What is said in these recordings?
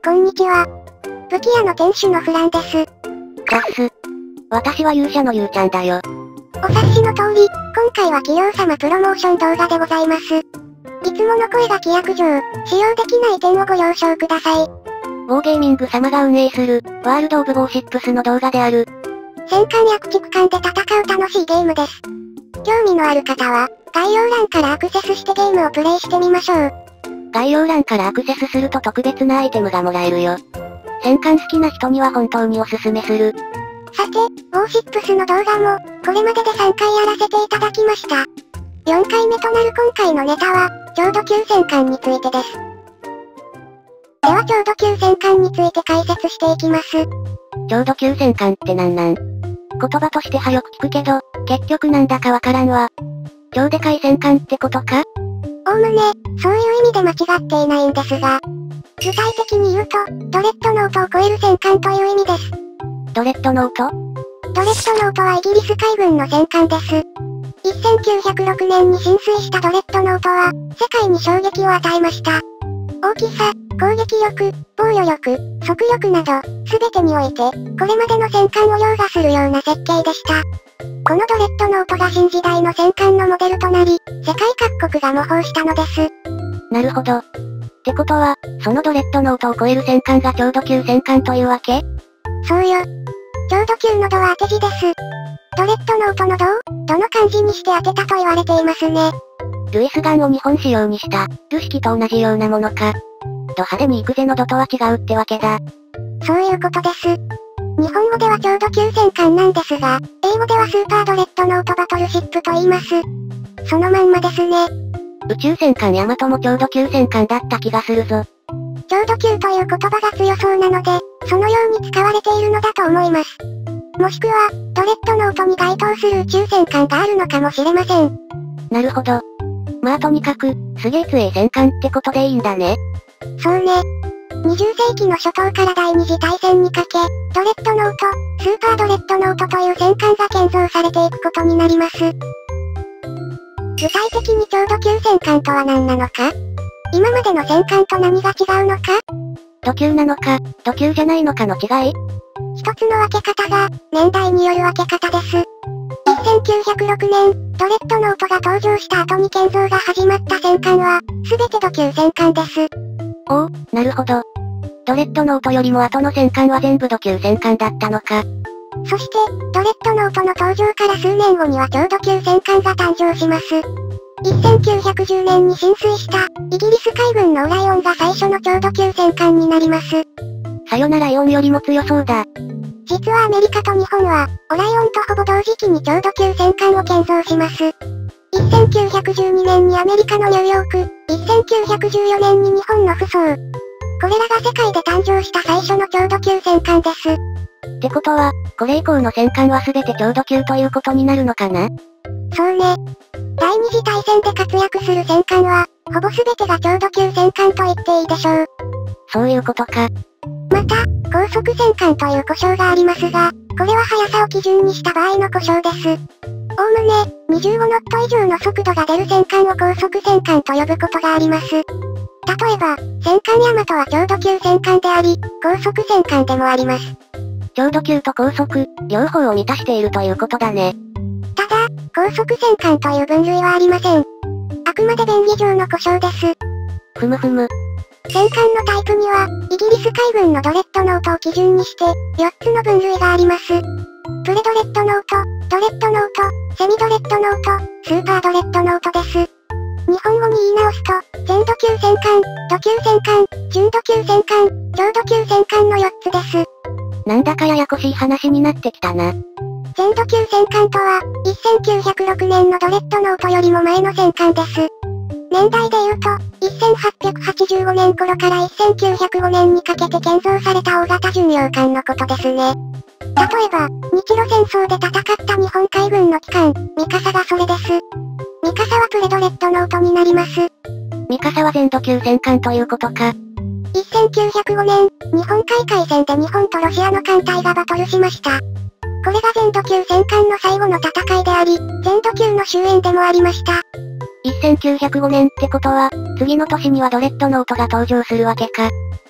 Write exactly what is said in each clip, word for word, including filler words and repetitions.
こんにちは。武器屋の店主のフランです。 ガス。私は勇者のゆうちゃんだよ。 お察しの通り、今回は企業様プロモーション動画でございます。いつもの声が規約上、使用できない点をご了承ください。 ウォーゲーミング様が運営する、ワールドオブウォーシップスの動画である。 戦艦や駆逐艦で戦う楽しいゲームです。興味のある方は、概要欄からアクセスしてゲームをプレイしてみましょう。 概要欄からアクセスすると特別なアイテムがもらえるよ。戦艦好きな人には本当におすすめする。 さて、ウォーシップスの動画も、これまででさんかいやらせていただきました。よんかいめとなる今回のネタは、ちょうど級戦艦についてです。ではちょうど級戦艦について解説していきます。 ちょうど級戦艦ってなんなん？言葉としてはよく聞くけど、結局なんだかわからんわ。超でかい戦艦ってことか？ おおむね、そういう意味で間違っていないんですが、具体的に言うと、ドレッドノートを超える戦艦という意味です。 ドレッドノート？ ドレッドノートはイギリス海軍の戦艦です。せんきゅうひゃくろくねんに進水したドレッドノートは、世界に衝撃を与えました。大きさ、攻撃力、防御力、速力など、すべてにおいて、これまでの戦艦を凌駕するような設計でした。このドレッドノートが新時代の戦艦のモデルとなり、世界各国が模倣したのです。 なるほど。ってことは、そのドレッドノートを超える戦艦がちょうど級戦艦というわけ？ そうよ。ちょうど級の度は当て字です。ドレッドノートの度を、どの漢字にして当てたと言われていますね。 ルイスガンを日本仕様にした、ル式と同じようなものか。ド派手に行くぜの度とは違うってわけだ。 そういうことです。日本語ではちょうど級戦艦なんですが、英語ではスーパードレッドノートバトルシップと言います。そのまんまですね。 宇宙戦艦ヤマトもちょうど級戦艦だった気がするぞ。 ちょうど級という言葉が強そうなので、そのように使われているのだと思います。もしくは、ドレッドノートに該当する宇宙戦艦があるのかもしれません。 なるほど。まあとにかく、すげえ強い戦艦ってことでいいんだね。 そうね。にじゅっせいきの初頭から第二次大戦にかけ、ドレッドノート、スーパードレッドノートという戦艦が建造されていくことになります。具体的にちょうど級戦艦とは何なのか？今までの戦艦と何が違うのか？ 土級なのか、土級じゃないのかの違い？ 一つの分け方が、年代による分け方です。せんきゅうひゃくろくねん、ドレッドノートが登場した後に建造が始まった戦艦は、すべて土級戦艦です。 おお、なるほど。ドレッドノートよりも後の戦艦は全部土級戦艦だったのか。 そして、ドレッドノートの登場から数年後にはちょうど級戦艦が誕生します。せんきゅうひゃくじゅうねんに進水した、イギリス海軍のオライオンが最初のちょうど級戦艦になります。 さよならイオンよりも強そうだ。 実はアメリカと日本は、オライオンとほぼ同時期にちょうど級戦艦を建造します。せんきゅうひゃくじゅうにねんにアメリカのニューヨーク、せんきゅうひゃくじゅうよねんに日本のフソー。これらが世界で誕生した最初のちょうど級戦艦です。 ってことは、これ以降の戦艦は全てちょうど級ということになるのかな？ そうね。第二次大戦で活躍する戦艦は、ほぼ全てがちょうど級戦艦と言っていいでしょう。 そういうことか。 また、高速戦艦という呼称がありますが、これは速さを基準にした場合の呼称です。おおむね、にじゅうごノット以上の速度が出る戦艦を高速戦艦と呼ぶことがあります。例えば、戦艦ヤマトはちょうど級戦艦であり、高速戦艦でもあります。 ちょうど級と高速、両方を満たしているということだね。 ただ、高速戦艦という分類はありません。あくまで便宜上の呼称です。 ふむふむ。 戦艦のタイプには、イギリス海軍のドレッドノートを基準にして、よっつの分類があります。プレドレッドノート、ドレッドノート、セミドレッドノート、スーパードレッドノートです。日本語に言い直すと、全土級戦艦、土級戦艦、準土級戦艦、超土級戦艦のよっつです。 なんだかややこしい話になってきたな。 全土級戦艦とは、せんきゅうひゃくろくねんのドレッドノートよりも前の戦艦です。年代で言うと、せんはっぴゃくはちじゅうごねん頃からせんきゅうひゃくごねんにかけて建造された大型巡洋艦のことですね。例えば、日露戦争で戦った日本海軍の機関、ミカサがそれです。ミカサはプレドレッドノートになります。 ミカサは全土級戦艦ということか。 せんきゅうひゃくごねん、日本海海戦で日本とロシアの艦隊がバトルしました。これが全土級戦艦の最後の戦いであり、全土級の終焉でもありました。 せんきゅうひゃくごねんってことは、次の年にはドレッドノートが登場するわけか。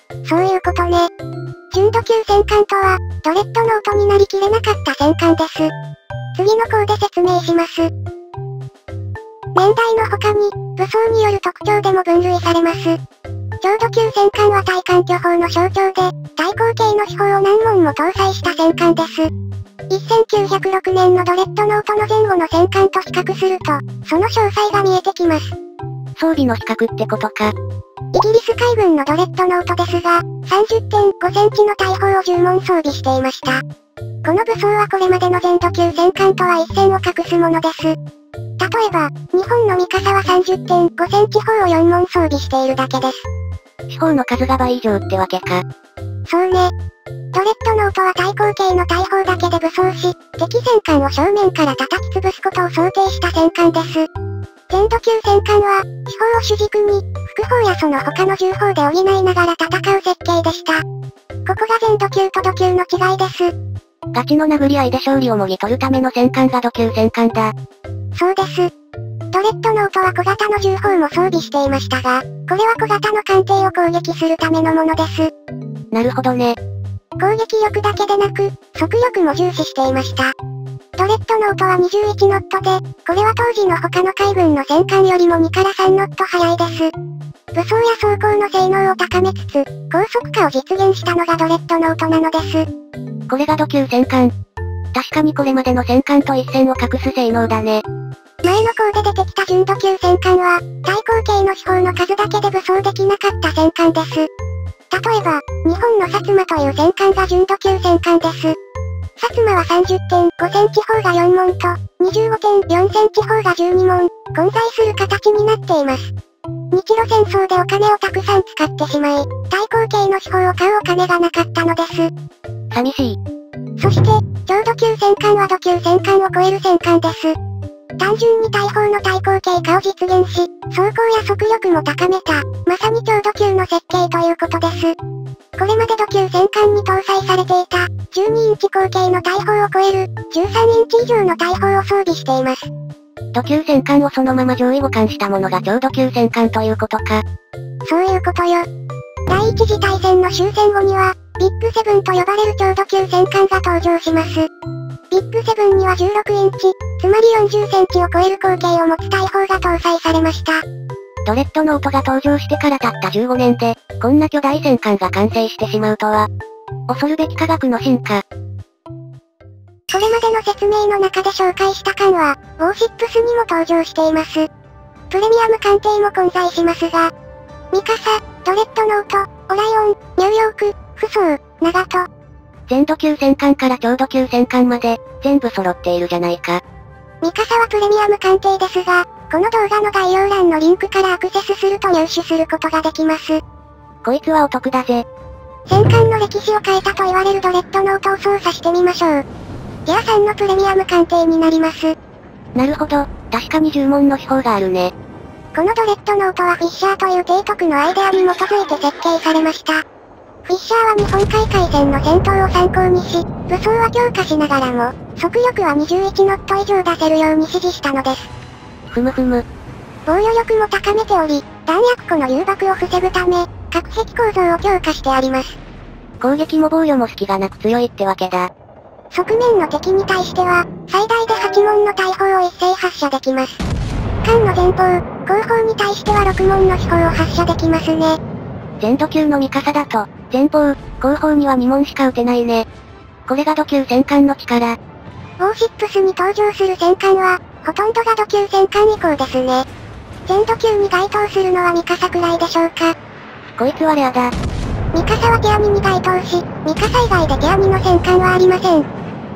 そういうことね。準度級戦艦とは、ドレッドノートになりきれなかった戦艦です。次の項で説明します。年代の他に、武装による特徴でも分類されます。超度級戦艦は対艦巨砲の象徴で、対抗系の秘砲を何門も搭載した戦艦です。せんきゅうひゃくろくねんのドレッドノートの前後の戦艦と比較すると、その詳細が見えてきます。 装備の比較ってことか。 イギリス海軍のドレッドノートですが、さんじゅってんごセンチの大砲をじゅう門装備していました。この武装はこれまでの全度級戦艦とは一線を画すものです。例えば、日本のミカサは さんじゅってんごセンチ砲をよん門装備しているだけです。 四砲の数が倍以上ってわけか。 そうね。ドレッドノートは対抗系の大砲だけで武装し、敵戦艦を正面から叩き潰すことを想定した戦艦です。全度級戦艦は、秘砲を主軸に、副砲やその他の重砲で補いながら戦う設計でした。ここが全度級と度級の違いです。 ガチの殴り合いで勝利をもぎ取るための戦艦が度級戦艦だ。 そうです。ドレッドノートは小型の重砲も装備していましたが、これは小型の艦艇を攻撃するためのものです。 なるほどね。 攻撃力だけでなく、速力も重視していました。ドレッドノートはにじゅういちノットで、これは当時の他の海軍の戦艦よりもにからさんノット速いです。武装や装甲の性能を高めつつ、高速化を実現したのがドレッドノートなのです。 これが度級戦艦。確かにこれまでの戦艦と一線を画す性能だね。 前の項で出てきた準度級戦艦は、対抗系の秘砲の数だけで武装できなかった戦艦です。例えば、日本の薩摩という戦艦が準度級戦艦です。薩摩は さんじゅってんごセンチ砲がよん門と、にじゅうごてんよんセンチ砲がじゅうに門、混在する形になっています。日露戦争でお金をたくさん使ってしまい、対抗系の秘砲を買うお金がなかったのです。 寂しい。 そして、超度級戦艦は度級戦艦を超える戦艦です。単純に大砲の対抗系化を実現し、走行や速力も高めた、まさに超度級の設計ということです。これまで度級戦艦に搭載されていた、じゅうにインチ口径の大砲を超える、じゅうさんインチ以上の大砲を装備しています。 度級戦艦をそのまま上位互換したものが超度級戦艦ということか。 そういうことよ。第一次大戦の終戦後には、ビッグセブンと呼ばれる超度級戦艦が登場します。ビッグセブンにはじゅうろくインチ、つまりよんじゅっセンチを超える口径を持つ大砲が搭載されました。 ドレッドノートが登場してからたったじゅうごねんで、こんな巨大戦艦が完成してしまうとは。恐るべき科学の進化。 これまでの説明の中で紹介した艦は、ウォーシップスにも登場しています。プレミアム艦艇も混在しますが、ミカサ、ドレッドノート、オライオン、ニューヨーク、フソー、ナガト。 全度級戦艦から超度級戦艦まで、全部揃っているじゃないか。 ミカサはプレミアム艦艇ですが、この動画の概要欄のリンクからアクセスすると入手することができます。 こいつはお得だぜ。 戦艦の歴史を変えたと言われるドレッドノートを操作してみましょう。ギアさんのプレミアム艦艇になります。 なるほど、確かにじゅう門の秘砲があるね。 このドレッドノートはフィッシャーという提督のアイデアに基づいて設計されました。フィッシャーは日本海海戦の戦闘を参考にし、武装は強化しながらも、速力はにじゅういちノット以上出せるように指示したのです。 ふむふむ。 防御力も高めており、弾薬庫の誘爆を防ぐため、隔壁構造を強化してあります。 攻撃も防御も隙がなく強いってわけだ。 側面の敵に対しては、最大ではち門の大砲を一斉発射できます。艦の前方、後方に対してはろく門の飛砲を発射できますね。 全度級のミカサだと、前方、後方にはに門しか撃てないね。これが度級戦艦の力。 ウォーシップスに登場する戦艦は、ほとんどが度級戦艦以降ですね。全度級に該当するのはミカサくらいでしょうか。 こいつはレアだ。 ミカサはティアにに該当し、ミカサ以外でティアにの戦艦はありません。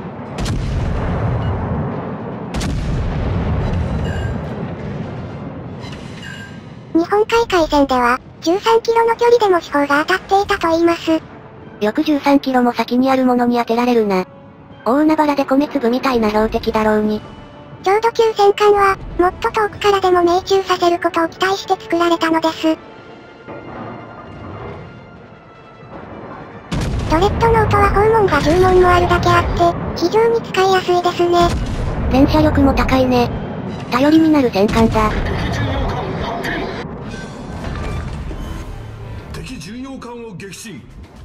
日本海海戦では、じゅうさんキロの距離でも飛砲が当たっていたと言います。 よくじゅうさんキロも先にあるものに当てられるな。大海原で米粒みたいな標的だろうに。 超度級戦艦は、もっと遠くからでも命中させることを期待して作られたのです。ドレッドノートは砲門がじゅう門もあるだけあって、非常に使いやすいですね。 連射力も高いね。頼りになる戦艦だ。 敵巡洋艦を撃沈。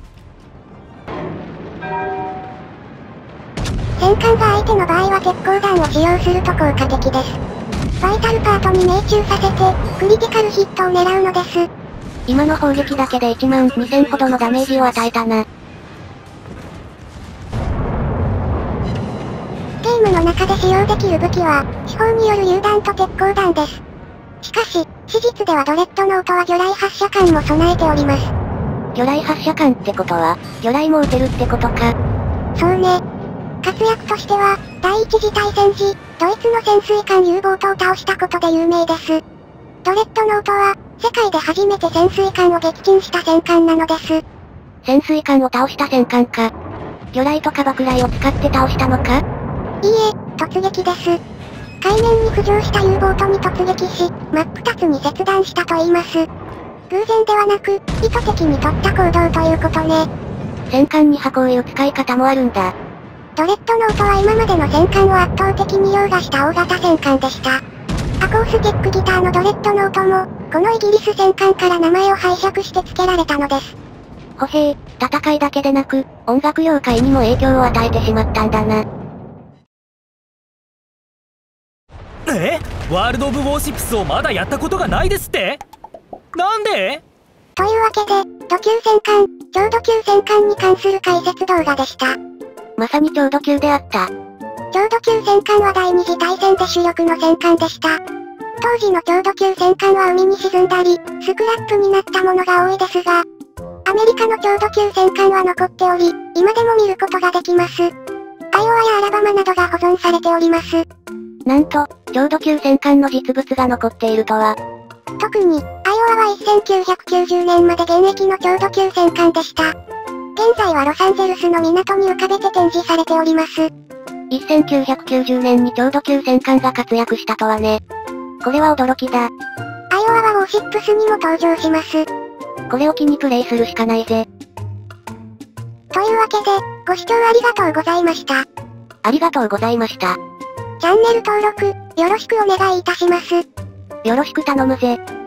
戦艦が相手の場合は鉄鋼弾を使用すると効果的です。バイタルパートに命中させて、クリティカルヒットを狙うのです。 今の砲撃だけでいちまんにせんほどのダメージを与えたな。 ゲームの中で使用できる武器は、地砲による榴弾と鉄鋼弾です。しかし、史実ではドレッドノートは魚雷発射管も備えております。 魚雷発射管ってことは、魚雷も撃てるってことか。 そうね。活躍としては、第一次大戦時、ドイツの潜水艦 U ボートを倒したことで有名です。ドレッドノートは、世界で初めて潜水艦を撃沈した戦艦なのです。 潜水艦を倒した戦艦か。魚雷とか爆雷を使って倒したのか？ いいえ、突撃です。海面に浮上した U ボートに突撃し、真っ二つに切断したと言います。偶然ではなく、意図的に取った行動ということね。 戦艦に箱をいう使い方もあるんだ。 ドレッドノートは今までの戦艦を圧倒的に凌駕した大型戦艦でした。アコースティックギターのドレッドノートも、このイギリス戦艦から名前を拝借して付けられたのです。 歩兵、戦いだけでなく、音楽業界にも影響を与えてしまったんだな。 え？ワールド・オブ・ウォーシップスをまだやったことがないですって？なんで？ というわけで、土級戦艦、超土級戦艦に関する解説動画でした。 まさに超土級であった。 超土級戦艦は第二次大戦で主力の戦艦でした。当時の超土級戦艦は海に沈んだり、スクラップになったものが多いですが、アメリカの超土級戦艦は残っており、今でも見ることができます。アイオワやアラバマなどが保存されております。 なんと、超土級戦艦の実物が残っているとは。 特に、アイオワはせんきゅうひゃくきゅうじゅうねんまで現役の超土級戦艦でした。現在はロサンゼルスの港に浮かべて展示されております。 せんきゅうひゃくきゅうじゅうねんに超土級戦艦が活躍したとはね。これは驚きだ。 アイオワはウォーシップスにも登場します。 これを機にプレイするしかないぜ。 というわけで、ご視聴ありがとうございました。 ありがとうございました。 チャンネル登録、よろしくお願いいたします。 よろしく頼むぜ。